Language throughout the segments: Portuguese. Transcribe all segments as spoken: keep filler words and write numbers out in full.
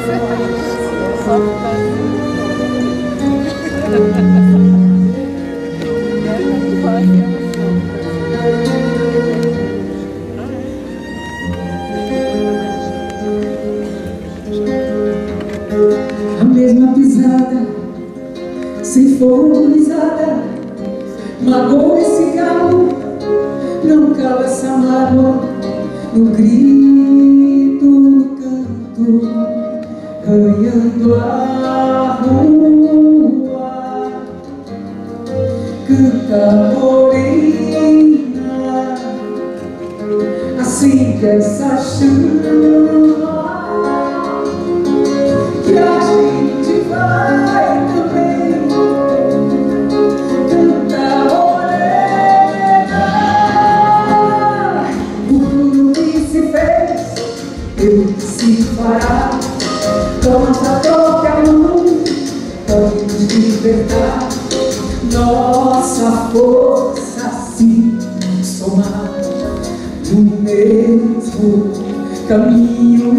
A mesma pisada, sem folizada, magoa esse galo, não cala essa mágoa, no grito, no canto, ganhando a rua. Canta, morena, assim que essa chama que a gente vai também. Canta, morena, o mundo que se fez, eu que se fará, com nossa própria mão pode nos libertar. Nossa força se somar no mesmo caminho,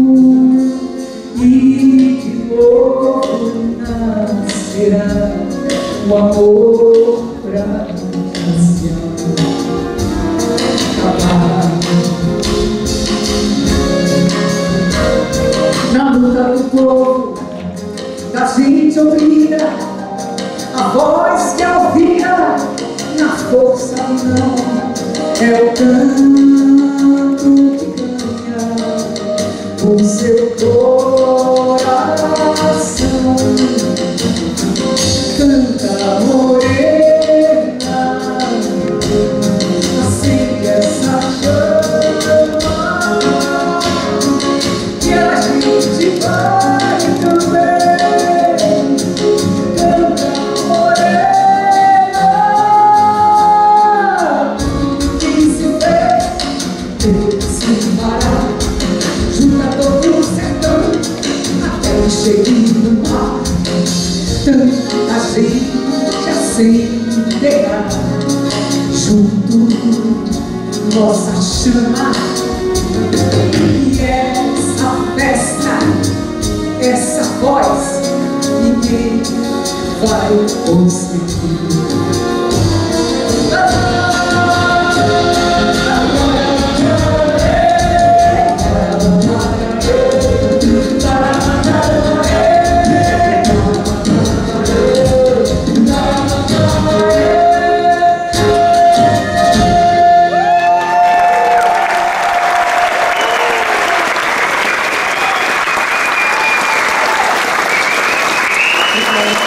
e de novo nascerá o amor pra se acabar. Na luta do povo, da gente ouvida, a voz que é ouvida, na força não, é o canto que ganha o seu coração. Canta, morena, acende essa chama, que a gente vai também. Canta, morena, que se fez, Deus se fará. Junta todo o sertão, até que chegue no mar. Tanta gente acenderá junto nossa chama. E essa festa, essa voz, ninguém vai conseguir. Thank you.